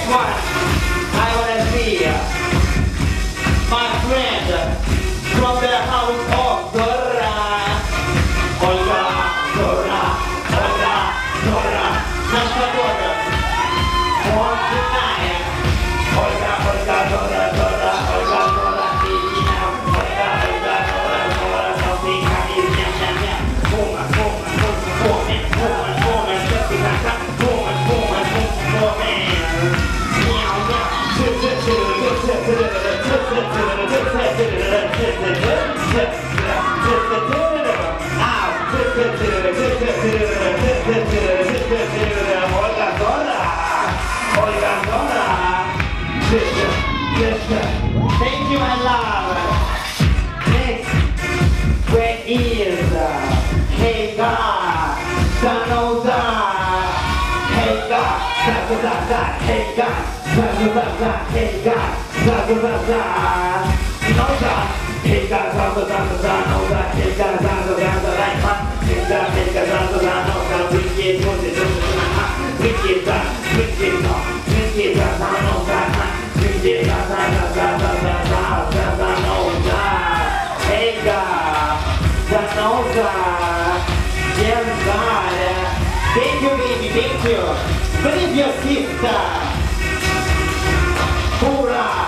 Next one, I wanna see my friend from the house of Dora. Olga, Dora, Olga, Dora. Nasza Dora. One tonight. Olga, Olga, Dora, Dora, Olga, Dora. Olga, Olga, Dora, Dora. Something coming, yeah, yeah, yeah. Woman, woman, woman, woman, woman, woman. Just because I'm woman, woman, woman. Thank you, my love. Next, where is Hey God, Sanoza. Hey God, Sanoza. Hey God, Sanoza. Hey God, Sanoza. Sanoza. Hey God, Sanoza. Sanoza. Hey God, Sanoza. Like fun. Hey God, Sanoza. Sanoza. Wicked, wicked, wicked, wicked, wicked, Sanoza. Wicked, Sanoza. Hey God, Sanoza. Yes, God. Thank you, baby. Thank you. Believe your sister. Hoorah!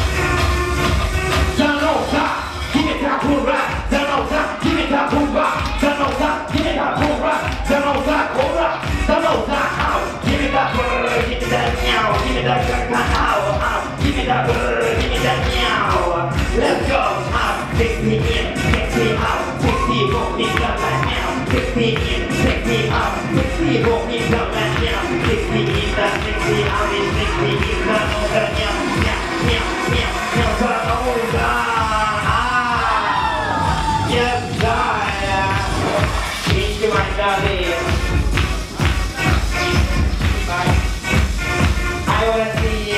Sanoza, give it up, hoorah! Sanoza, give it up, hoorah! Sanoza, give it up, hoorah! Sanoza, hoorah! Sanoza, out! Give it up, give it up, meow! Give it up, out! Give it up, give it up, meow! Let's go! Out! 60 in, 60 out! 60 walk in, come like meow! 60 in, 60 out! 60 walk in, come like meow! 60 in, 60 out! 60 in, Sanoza, meow! Meow, meow, meow, Sanoza! Yes, God! Thank you, my darling! I wanna see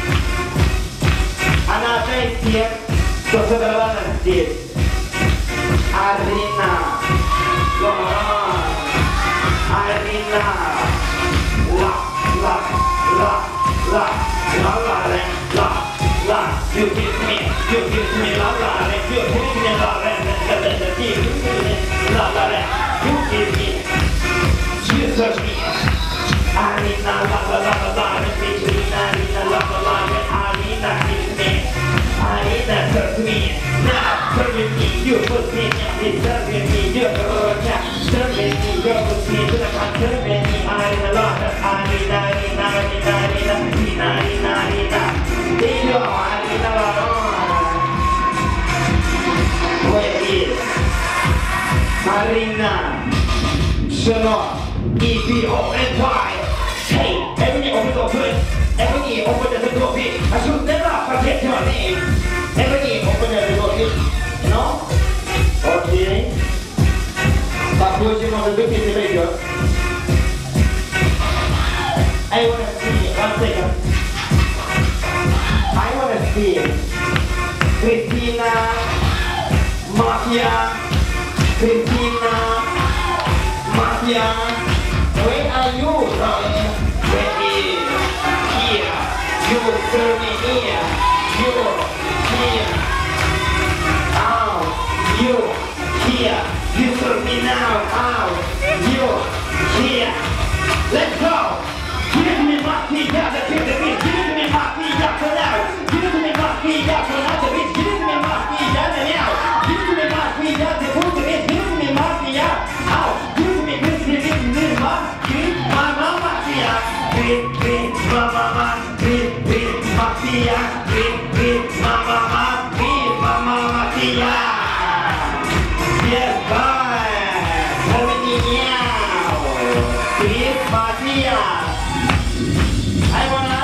another face here. So the balance is Arina. Come on! Arina! La, la, la, la, la, la, la, la. You kiss me, la, la, la. You kiss me, la, la, la, la, la, la. You kiss me, you touch me. Arina, la, la, la, la, la. Arina, la, la, la, la. Arina, kiss me. Arina, touch me. Now, touch me, you put me, touch me, you go, touch me, you go, touch me, Arina, la, Arina, Arina, Arina, Arina, Arina, Arina, Arina. Dio, Arina, la, la. Where is Arina? Sono EPONY. Hey, every open open, every open the door. I should never forget your name. Every open the door. No? Okay. But who's you want to do in the video? I want to see, 1 second. I want to see Christina, Mafia, Christina, Mafia. Where are you, darling? Where is here? You serve me here. You here. Out. You here. You serve me now. Out. You here. Let's go. Give it to me, Mafia. Let's get the beat. Give it to me, Mafia. For now. Give it to me, Mafia. For now. The beat. Give it to me, Mafia. Now. Give it to me, Mafia. The food to me. Give it to me, Mafia. Out. Give it to me, Mafia. Green, green, mama, green, green, mafia, green, green, mama, green, mama, mafia. Yes, bye. Harmony meow. Green, mafia. I wanna.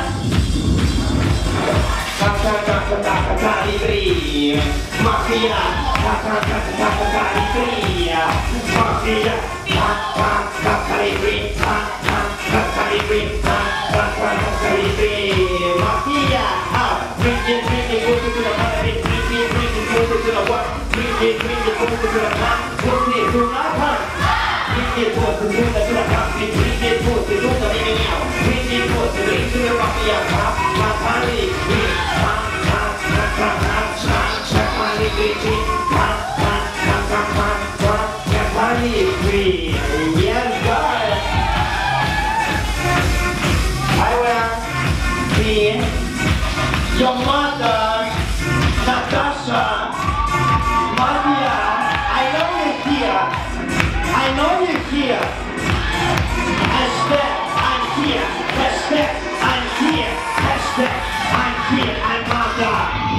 Calibri, mafia. Calibri, mafia. Calibri, Calibri, Mafia, bring it, go to the party, bring it, go to the what, bring it, go to the plant, put it to the plant, bring it, go to the plant, bring it, go to the meow, bring it, go to the Mafia, me. Your mother, Natasha, Maria, I know you're here. I know you're here. Hashtag, I'm here. Hashtag, I'm here. Hashtag, I'm here. I'm mother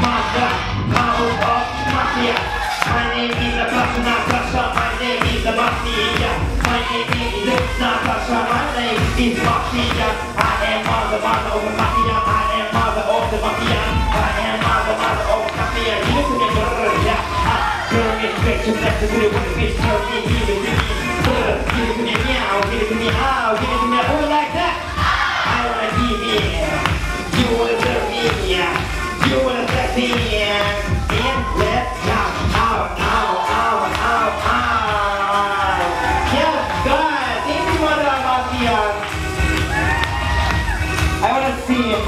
of Mafia. My name is Natasha. My name is Mafia. My name is Natasha. My name is Mafia. I am mother of Mafia. I am mother of the Mafia. I am mother of Mafia. You listen to me, brother. Yeah. Turn me straight to left to the one bitch. Turn me, give it to me. Give it to me meow. Give it to me ow. Give it to me all like that. I wanna be me. You wanna serve me. You wanna sex me. And let's go. Ow, ow, ow, ow, ow. Yes, God. Thank you, mother of Mafia. I wanna see him.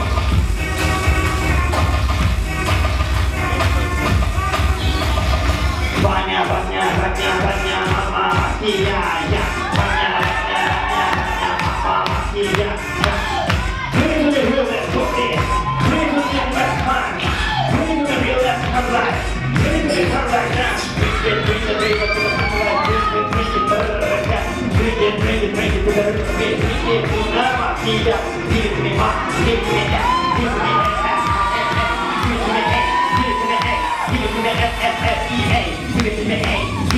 Banya, mama, Mafia, yeah. Banya, mama, Mafia, yeah. Bring to the real left foot in. Bring to the left hand. Bring to the real left hand right. Bring to the front right now. Bring the river to the front right. Bring it to the right now. Bring it to the right. Bring it to the Mafia. Give it to me, ma. Give it to me, yeah. Give it to me, give it to me, give it to me, give it to me, give it to me, give it to me,